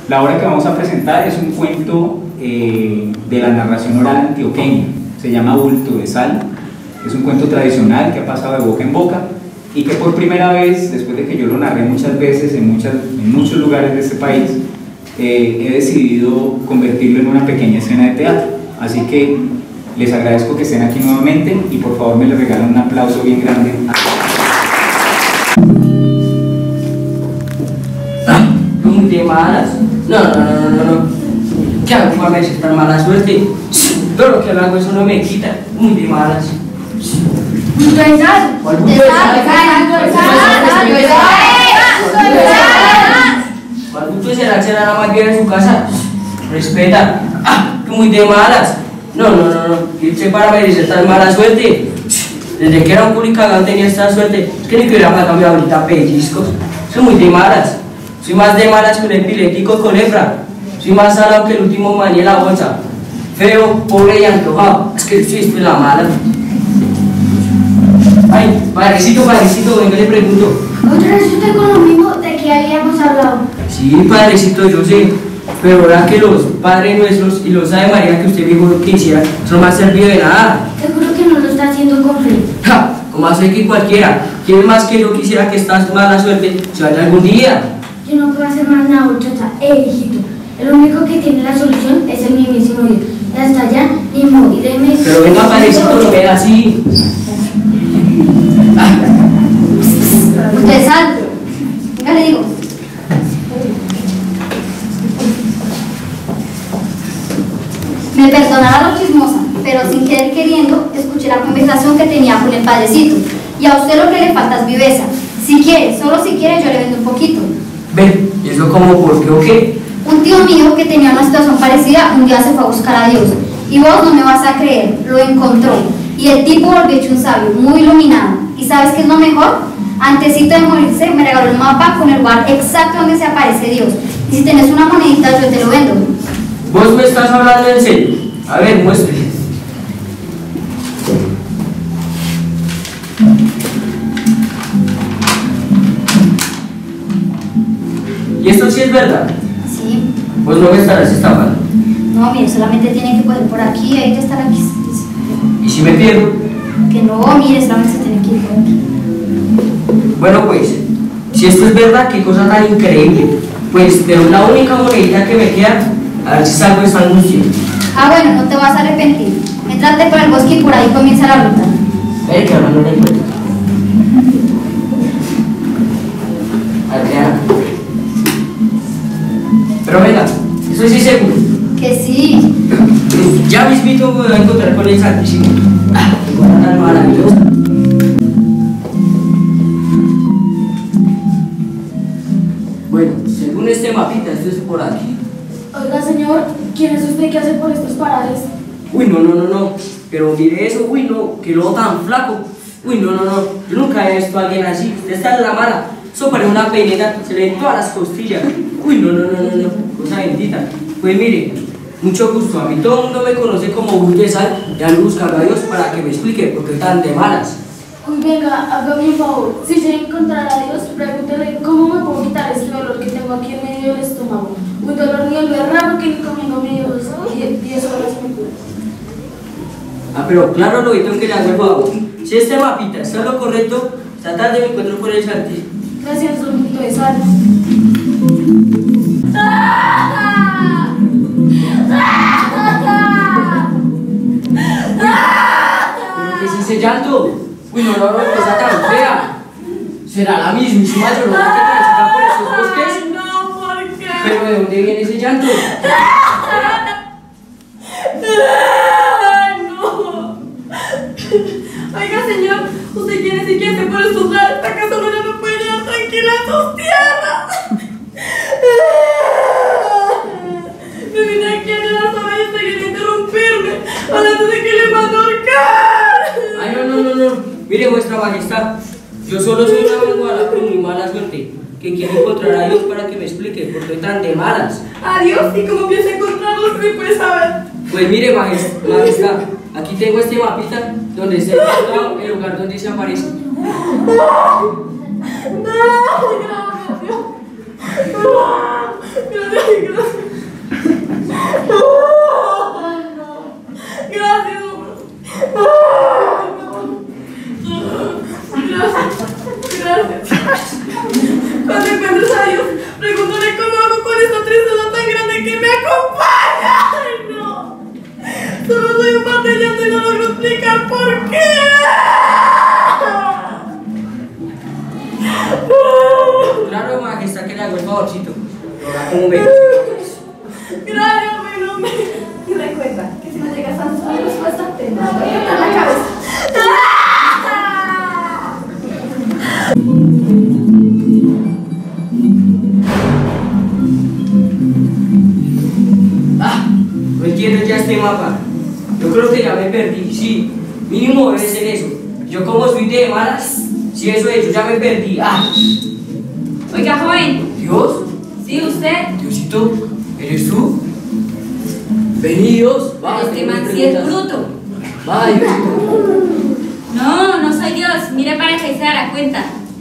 La obra que vamos a presentar es un cuento de la narración oral antioqueña, se llama Bulto de Sal. Es un cuento tradicional que ha pasado de boca en boca y que por primera vez, después de que yo lo narré muchas veces en muchos lugares de este país, he decidido convertirlo en una pequeña escena de teatro. Así que les agradezco que estén aquí nuevamente y por favor me les regalan un aplauso bien grande. Muy de malas. No. ¿Qué hago para veces tan mala suerte? Todo lo que hago eso no me quita. Muy de malas. ¿Bulto de sal? ¿Cuál bulto de sal? ¿Cuál bulto de sal? ¿Será la más bien en su casa? Respeta. Muy de malas. No. Irse para merecer tan mala suerte. Desde que era un culicagán tenía esta suerte. Es que ni que hubiera matado ahorita pellizcos. Soy muy de malas. Soy más de malas que un epiléptico con lepra. Soy más salado que el último maní en la bolsa. Feo, pobre y antojado. Es que estoy en la mala. Ay, padrecito, venga, le pregunto. Otra vez usted con lo mismo de que habíamos hablado. Sí, padrecito, yo sé. Pero ahora que los Padres Nuestros y los Ave María que usted dijo que hiciera son más servido de nada. Seguro que no lo está haciendo con fe. Ja, como hace que cualquiera. ¿Quién más que yo quisiera que esta mala suerte se vaya algún día? Yo no puedo hacer más nada, muchacha. Hijito. El único que tiene la solución es el mismísimo Dios. Y hasta allá, ni modo, ireme. Pero venga, padrecito, no vea así. Usted sal. Ya le digo. Me perdonará lo chismosa, pero sin querer queriendo, escuché la conversación que tenía con el padrecito. Y a usted lo que le falta es viveza. Si quiere, solo si quiere, yo le vendo un poquito. Ven, ¿y eso como por qué o qué? Un tío mío que tenía una situación parecida, un día se fue a buscar a Dios. Y vos no me vas a creer, lo encontró. Y el tipo volvió hecho un sabio, muy iluminado. ¿Y sabes qué es lo mejor? Antesito de morirse, me regaló el mapa con el lugar exacto donde se aparece Dios. Y si tenés una monedita, yo te lo vendo. ¿Vos me estás hablando en serio? A ver, muestre. ¿Y esto sí es verdad? Sí. ¿Vos no me estarás estafando? No, mire, solamente tiene que poner por aquí y hay que estar aquí. ¿Y si me pierdo? Que no, mire, solamente se tiene que ir por aquí. Bueno, pues, si esto es verdad, qué cosa tan increíble. Pues, pero la única monedita que me queda, a ver si salgo de esta angustia. Ah, bueno, no te vas a arrepentir. Entrate por el bosque y por ahí comienza la ruta. Que ahora no la encuentro. Adriana. Pero venga, eso sí seguro. Que sí. Ya mismito me voy a encontrar con el Santísimo. Qué cosa tan maravillosa. Bueno, según este mapita, esto es por aquí. Oiga, señor, ¿quién es usted que hace por estos parajes? Uy, no. Pero mire eso, uy, no, que lo tan flaco. Uy, no. Yo nunca he visto a alguien así. Usted está en la mala. Eso parece una peineta, se le ven todas las costillas. Uy, no. Cosa bendita. Pues mire, mucho gusto. A mí todo el mundo me conoce como Bulto de Sal. Ya ando buscando a Dios para que me explique por qué están de malas. Uy, venga, hágame un favor. Si se encontrar a Dios, pregúntele cómo me puedo quitar este dolor que tengo aquí en medio del estómago. Un dolor ni el berraco que ni comiendo medio y eso ahora se me cura. Pero claro, lo que tengo que le hago el favor. Si este mapita está lo correcto, esta tarde me encuentro con el Santísimo. Gracias, don Bulto de Sal. ¿Pero qué es ese llanto? Uy, no, cosa tan fea. ¿Será la mismísima Llorona que transita por esos bosques? Ay, no, ¿por qué? ¿Pero de dónde viene ese llanto? Ay, no. Oiga, señor, ¿usted quiere decir que hace por estos lares? Esta casa no ya no puede llegar tranquila a sus tierras. Me vine aquí a la sala y usted quiere interrumpirme hablando de que le mando a ahorcar. Ay, no. Mire, vuestra majestad, yo solo soy una menguada con muy mala suerte, que quiero encontrar a Dios para que me explique por qué tan de malas. Adiós, ¿y cómo piensa encontrarlos? ¿Me puede saber? Pues mire, majestad, aquí tengo este mapita donde está encontrado el lugar donde se aparece. Gracias. de llanto y no logro explicar por qué. Claro, majestad, que le hago el favorcito. Ahora, ¿cómo ves? Gracias, pero me... Y recuerda que si no llegas a la respuesta, te mando a la cabeza. No entiendo ya este mapa. Yo creo que ya me perdí, sí. Mínimo debe ser eso. Yo como soy de malas, si eso es, yo ya me perdí. Oiga, joven. ¿Dios? Sí, usted. Diosito, ¿eres tú? Vení, Dios. Este man sí es bruto. Va, Diosito. No, no soy Dios. Mire para que se dará cuenta.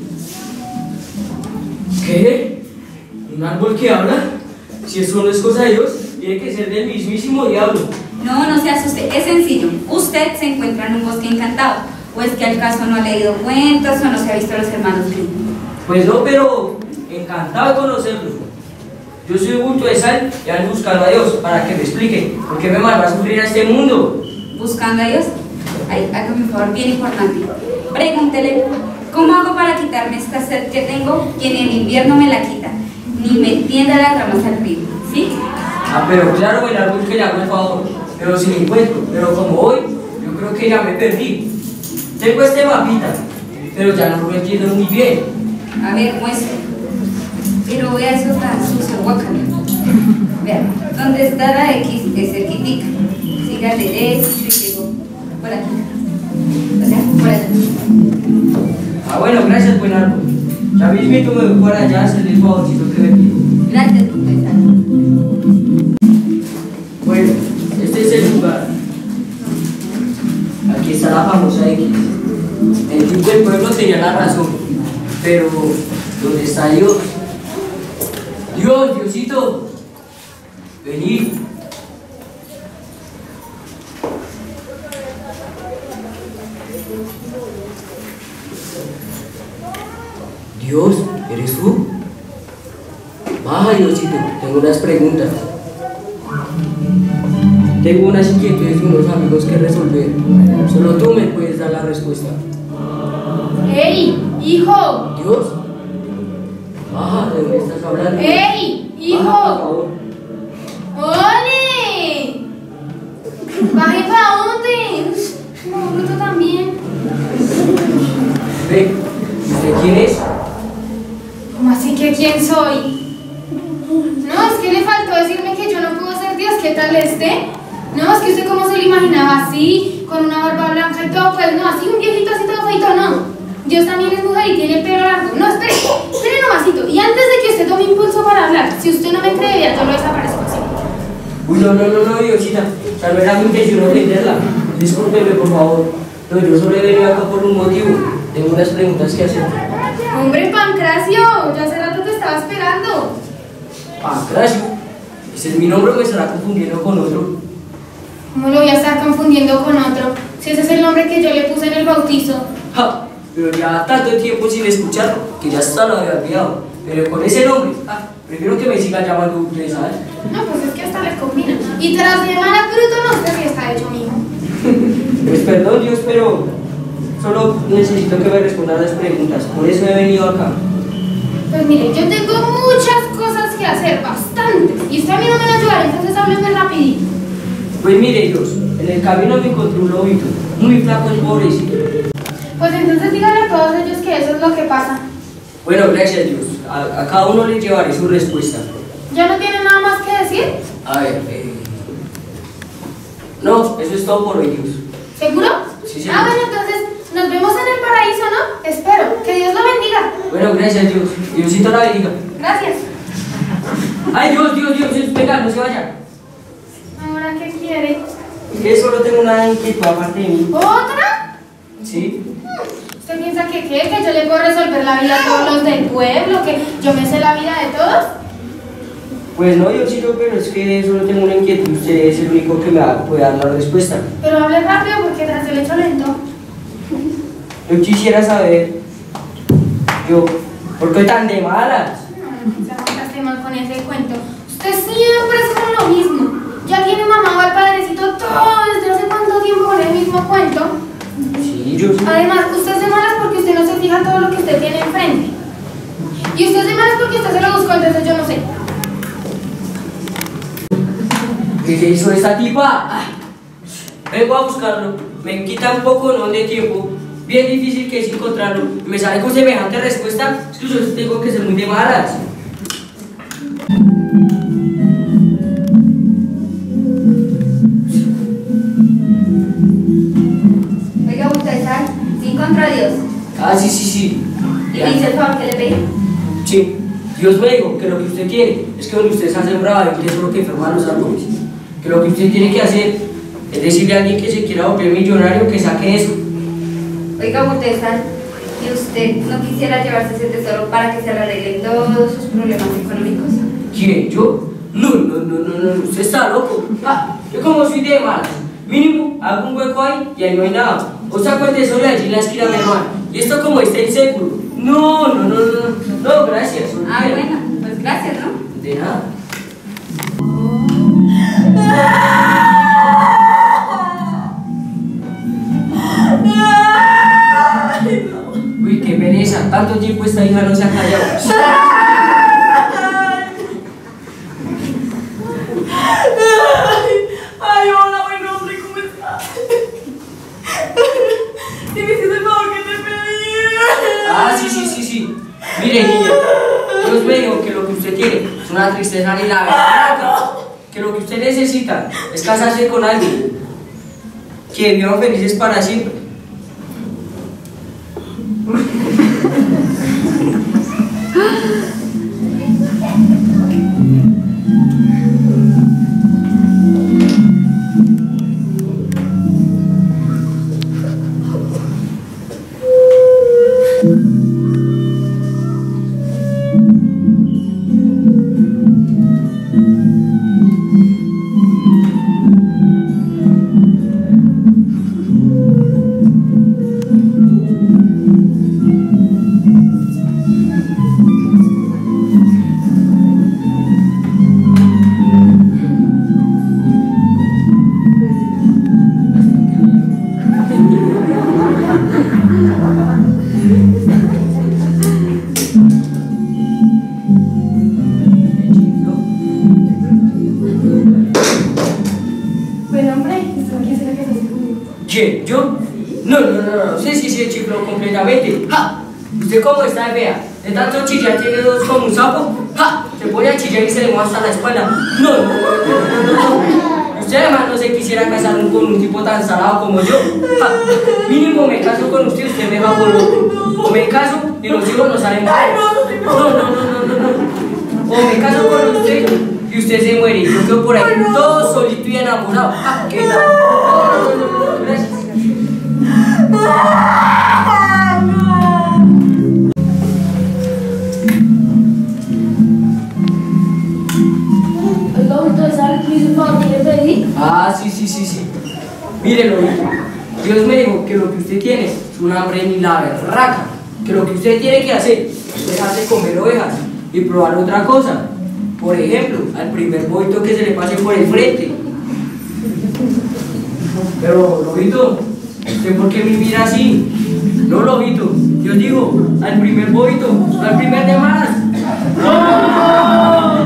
¿Qué? ¿Un árbol que habla? Si eso no es cosa de Dios, tiene que ser del mismísimo diablo. No, no se asuste. Es sencillo. Usted se encuentra en un bosque encantado. ¿O es que al caso no ha leído cuentos o no se ha visto Los Hermanos Grimm? Pues no, pero encantado de conocerlo. Yo soy bulto de sal y ando buscando a Dios para que me explique por qué me mandó a sufrir a este mundo. Buscando a Dios. Ay, hágame un favor bien importante. Pregúntele, ¿cómo hago para quitarme esta sed que tengo y en el invierno me la quita? Ni me tienda las ramas al río, ¿sí? Pero claro, el árbol que le hago el favor, pero si lo encuentro. Pero como hoy, yo creo que ya me perdí. Tengo este mapita, pero ya no lo entiendo muy bien. A ver, muestre. Pero vea eso tan sucio, guácala. Vea, ¿dónde está la X? Es cerquitica. Siga derecho y llegó por aquí. O sea, por allá. Bueno, gracias, buen árbol. Ya mismito me voy por allá a hacerle el favorcito que me pido. Gracias, profesor. Bueno, este es el lugar. Aquí está la famosa X. El tipo del pueblo tenía la razón, pero ¿dónde está Dios? Dios, Diosito, venid. Dios, ¿eres tú? Baja, Diosito, tengo unas preguntas. Tengo unas inquietudes de unos amigos que resolver. Solo tú me puedes dar la respuesta. ¡Ey, hijo! ¿Dios? Baja, ¿de dónde estás hablando? ¡Ey, hijo! Baja, por favor. ¡Ole! ¡Baje para dónde! No, bruto también. Ve, ¿usted quién es? ¿Cómo así que quién soy? No, es que le faltó decirme que yo no puedo ser Dios. ¿Qué tal este? No, es que usted cómo se lo imaginaba así, con una barba blanca y todo, pues no, así un viejito así todo feito, no. Dios también es mujer y tiene pelo largo. No, espere nomasito. Y antes de que usted tome impulso para hablar, si usted no me cree, ya yo lo desaparezco así. Uy, no, Diosita. O sea, no era mi intención ofenderla. Discúlpeme, por favor. No, yo solo he venido acá por un motivo. Tengo unas preguntas que hacer. Hombre, Pancracio, ya hace rato te estaba esperando. Pancracio. Ese es mi nombre o me estará confundiendo con otro. ¿Cómo lo voy a estar confundiendo con otro? Si ese es el nombre que yo le puse en el bautizo. ¡Ja! Pero ya tanto tiempo sin escucharlo que ya hasta lo había olvidado. Pero con ese nombre, prefiero que me sigan llamando usted, ¿sabes? No, pues es que hasta le combina. Y tras de mala bruto no sé si está hecho, mijo. Pues perdón, Dios, pero solo necesito que me respondan las preguntas. Por eso he venido acá. Pues mire, yo tengo muchas cosas que hacer, bastantes. Y usted a mí no me va a ayudar, entonces hábleme rapidito. Pues mire, Dios, en el camino me encontré un lobito, muy flaco y pobrecito. Pues entonces díganle a todos ellos que eso es lo que pasa. Bueno, gracias, Dios. A cada uno le llevaré su respuesta. ¿Ya no tiene nada más que decir? A ver, no, eso es todo por hoy, Dios. ¿Seguro? Sí, señor. Bueno, entonces nos vemos en el paraíso, ¿no? Espero. Que Dios lo bendiga. Bueno, gracias, Dios. Diosito la bendiga. Gracias. Ay, Dios, venga, no se vaya. ¿Ahora qué quiere? Es que solo tengo una inquietud aparte de mí. ¿Otra? ¿Sí? ¿Usted piensa que qué? ¿Que yo le puedo resolver la vida a todos los del pueblo? ¿Que yo me sé la vida de todos? Pues no, Diosito, pero es que solo tengo una inquietud. Usted es el único que me puede dar la respuesta. Pero hable rápido porque tras el hecho lento. Yo quisiera saber, ¿por qué tan de malas? Se aguantaste mal con ese cuento. Usted siempre es con lo mismo. Ya tiene mamado al padrecito todo. ¿Desde hace cuánto tiempo pillos. Además, usted es de malas porque usted no se fija todo lo que usted tiene enfrente. Y usted es de malas porque usted se lo buscó, entonces yo no sé. ¿Qué se hizo esa tipa? Ay, vengo a buscarlo. Me quita un poco ¿no? de tiempo. Bien difícil que es encontrarlo. Me sale con semejante respuesta. Es que yo tengo que ser muy de malas. Oiga, usted sabe, ¿sí encontró a Dios? Ah, sí. ¿Y me dice el favor que le pedí? Sí, Dios me dijo que lo que usted quiere es que donde usted se ha sembrado y que eso es lo que enferma a los árboles. Que lo que usted tiene que hacer es decirle a alguien que se quiera volver millonario que saque eso. Oiga, usted sabe, ¿y usted no quisiera llevarse ese tesoro para que se le arreglen todos sus problemas económicos? ¿Quién? ¿Yo? No, usted está loco. Ah, yo como soy de malas, mínimo hago un hueco ahí y ahí no hay nada. O saco el tesoro de allí en la esquina de mi hermano. Y esto como está inseguro. No, gracias. Ah, bueno, pues gracias, ¿no? De nada. Uy, qué pereza, tanto tiempo esta hija no se ha callado. Ay, hola, buen hombre, ¿cómo estás? Dime si es el favor que te pedí. Ah, sí. Mire, niña, Dios me dijo que lo que usted tiene es una tristeza ni la verdad. Que lo que usted necesita es casarse con alguien que vivan felices para siempre. ¿Quién? ¿Yo? No, sí, chifló completamente. ¡Ja! ¿Usted cómo está de fea? De tanto chillar tiene dos como un sapo. ¡Ja! Se pone a chillar y se le mueve hasta la espalda. No. Usted además no se quisiera casar con un tipo tan salado como yo. ¡Ja! Mínimo me caso con usted, usted me va por loco. O me caso y los hijos no salen mal. No. O me caso con usted y usted se muere y yo quedo por ahí todo solito y enamorado. ¡Ja! ¿Qué tal? Gracias. Ah, sí. Mírelo, Dios me dijo que lo que usted tiene es un hambre ni la berraca. Que lo que usted tiene que hacer es dejarse comer ovejas y probar otra cosa. Por ejemplo, al primer bobito que se le pase por el frente. Pero, Lobito, ¿usted por qué me mira así? No, Lobito, yo digo, al primer bobito, al primer de malas. ¡No!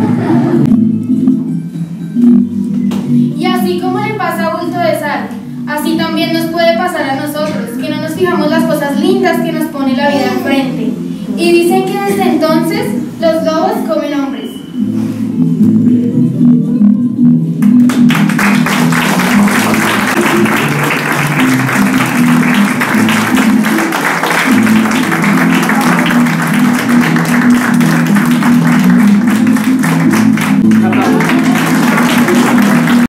Y así como le pasa a Bulto de Sal, así también nos puede pasar a nosotros, que no nos fijamos las cosas lindas que nos pone la vida enfrente. Y dicen que desde entonces los lobos comen hombres.